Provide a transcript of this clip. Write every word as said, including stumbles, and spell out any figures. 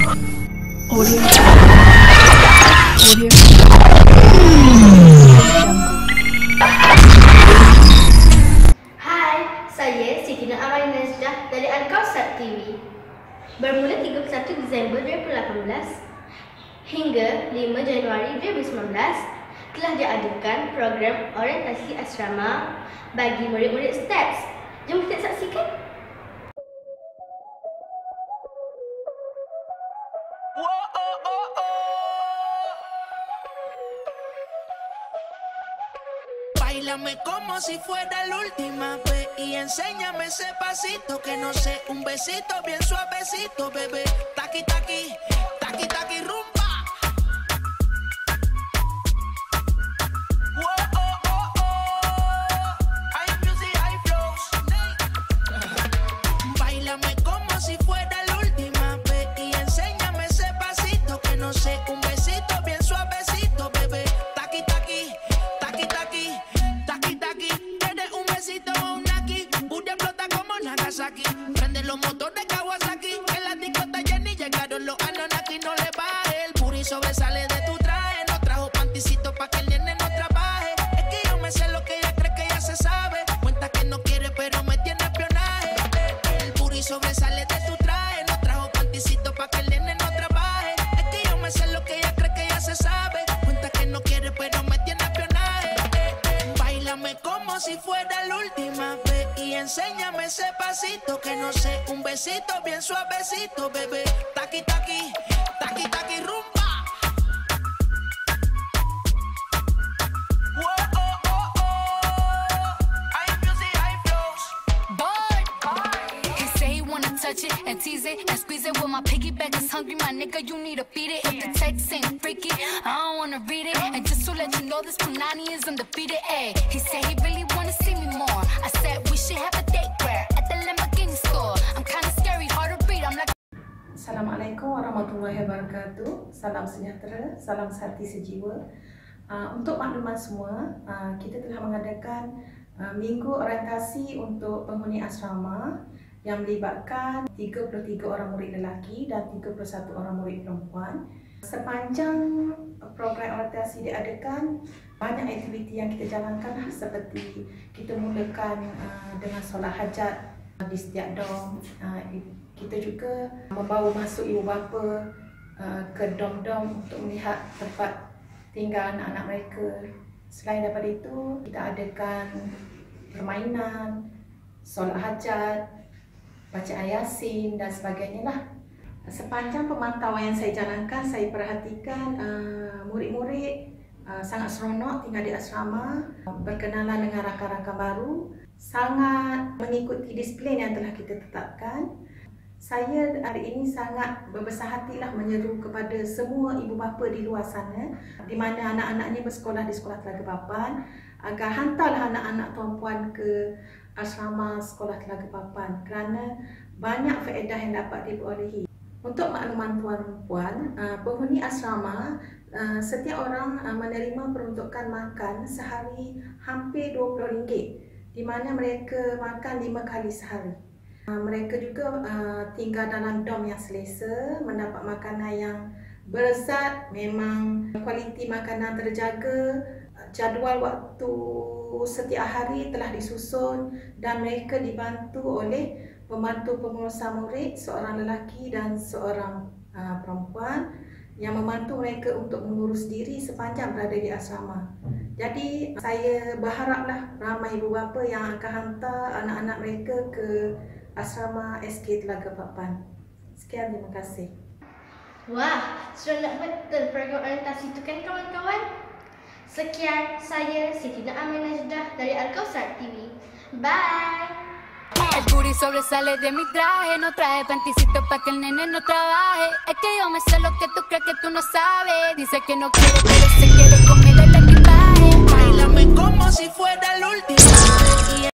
Audio. Audio. Hai, saya Siti Nur Amali Najdah dari Al-Kausar T V. Bermula tiga puluh satu Disember dua ribu lapan belas hingga lima Januari dua ribu sembilan belas telah diadakan program orientasi asrama bagi murid-murid S T A P S. Jom kita saksikan. Báilame como si fuera la última vez y enséñame ese pasito que no sé, un besito bien suavecito, bebé. Taqui taqui, taqui taqui rumba. Whoa, oh, oh, oh. Hay music, hay flows. Báilame como si fuera la última vez y enséñame ese pasito que no sé, un besito bien suavecito, bebé. Taqui taqui, taqui taqui. Nagasaki, prende los motores Kawasaki. En la discota Jenny llegaron los Anunnaki. No le baje, el puri sobresale de tu traje. No trajo panticito pa' que el nene no trabaje. Es que yo me sé lo que ella cree que ya se sabe. Cuenta que no quiere pero me tiene espionaje. El puri sobresale de tu traje. No trajo panticito pa' que el nene no trabaje. Es que yo me sé lo que ella cree que ya se sabe. Cuenta que no quiere pero me tiene espionaje. Báilame como si fuera la última vez y enséñame ese pasito que no sé, un besito bien suavecito, bebé. Taqui taqui, taqui taqui rumba. Whoa, oh, oh, oh. Hay music, hay flows. Boy, he say he wanna touch it and tease it and squeeze it. With my piggyback is hungry, my nigga, you need to feed it. If the text ain't freaky, I don't wanna read it. And just to let you know, this Punani is undefeated. Ay, he said he really wanna see me more. I said we should have a date where at the Lamborghini store. I'm kinda scary, hard to read. I'm like. Assalamualaikum warahmatullahi wabarakatuh. Salam sejahtera, salam sehati sejiwa. Uh, untuk makluman semua, uh, kita telah mengadakan uh, minggu orientasi untuk penghuni asrama yang melibatkan tiga puluh tiga orang murid lelaki dan tiga puluh satu orang murid perempuan. Sepanjang program orientasi diadakan, banyak aktiviti yang kita jalankan seperti kita mulakan uh, dengan solat hajat di setiap dom. Uh, kita juga membawa masuk ibu bapa uh, ke dom-dom untuk melihat tempat tinggal anak-anak mereka. Selain daripada itu, kita adakan permainan, solat hajat, baca ayasin dan sebagainya lah. Sepanjang pemantauan yang saya jalankan, saya perhatikan murid-murid uh, uh, sangat seronok tinggal di asrama, berkenalan dengan rakan-rakan baru, sangat mengikuti disiplin yang telah kita tetapkan. Saya hari ini sangat berbesar hatilah menyeru kepada semua ibu bapa di luar sana di mana anak-anaknya bersekolah di sekolah Telaga Papan agar hantarlah anak-anak tuan-puan ke asrama sekolah Telaga Papan kerana banyak faedah yang dapat diperolehi. Untuk makluman tuan-puan, penghuni asrama setiap orang menerima peruntukan makan sehari hampir dua puluh ringgit di mana mereka makan lima kali sehari. Mereka juga uh, tinggal dalam dom yang selesa, mendapat makanan yang berzat, memang kualiti makanan terjaga, jadual waktu setiap hari telah disusun dan mereka dibantu oleh pembantu pengurusan murid, seorang lelaki dan seorang uh, perempuan yang membantu mereka untuk mengurus diri sepanjang berada di asrama. Jadi saya berharaplah ramai ibu bapa yang akan hantar anak-anak mereka ke asrama S K Telaga Papan. Sekian, terima kasih. Wah, seronok betul program orientasi itu kan kawan-kawan? Sekian, saya Siti Nur Amali Najdah dari Al-Kausar T V. Bye! El puri sobresale de mi traje. No traje panticito pa' que el nene no trabaje. Es que yo me sé lo que tú crees que tú no sabes. Dice que no quiere, pero se quiere comer el equipaje. Báilame como si fuera la última.